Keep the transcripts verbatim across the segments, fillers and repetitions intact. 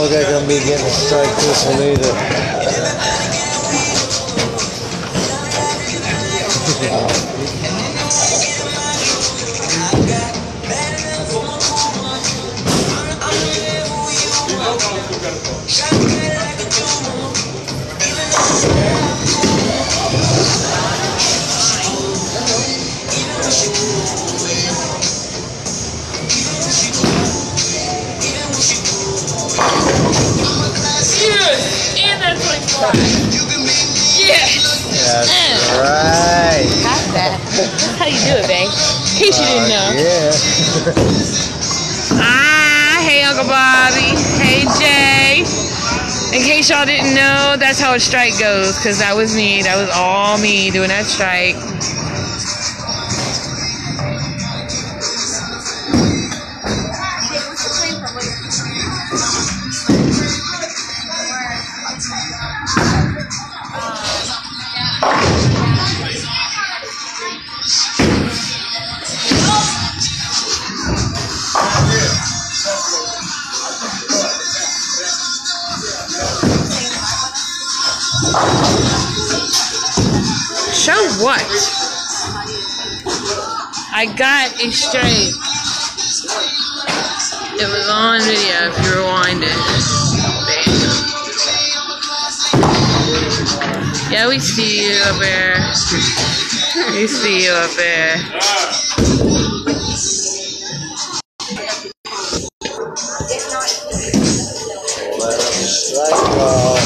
look like I'm be getting a strike this one either. That's mm. right. Got that. That's how you do it, babe. In case you didn't know. Uh, yeah. Ah, hey, Uncle Bobby. Hey, Jay. In case y'all didn't know, that's how a strike goes. Because that was me. That was all me doing that strike. Show what? I got a straight. It was on video if you rewind it. Bam. Yeah, we see you up there. We see you up there. Strike ball.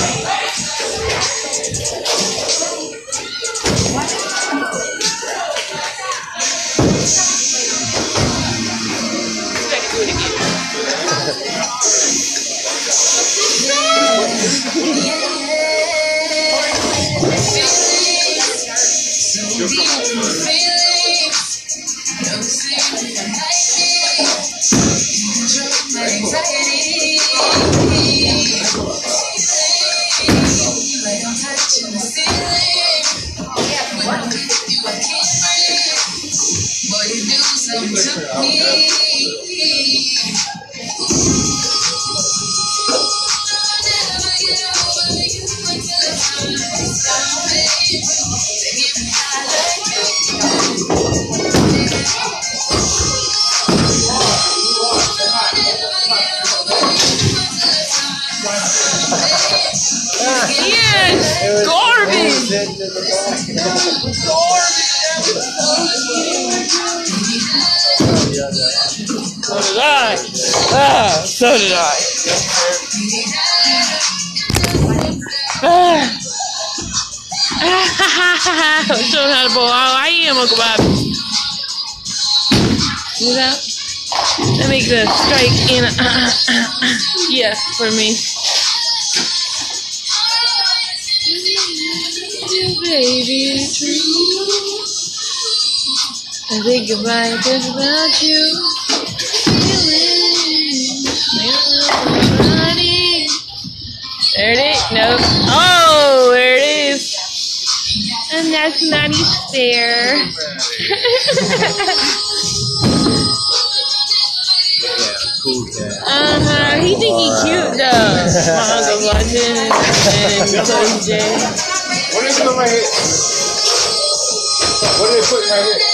Yes! Garbage! So did I. Ah, so did I. Ah. I'm showing how to bowl. I am, Uncle Bob. See that? That makes a strike in a yeah, for me. Baby, true. I think about just about you. There it is. Nope. Oh, there it is. And that's Maddie's fair. Cool cat. Uh-huh. He think he's cute though. My Uncle London and Chloe J. What is it on my head? What are they putting right here?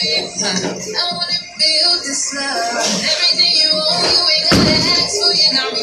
I wanna feel this love. Everything you want, you ain't gotta ask for, you're not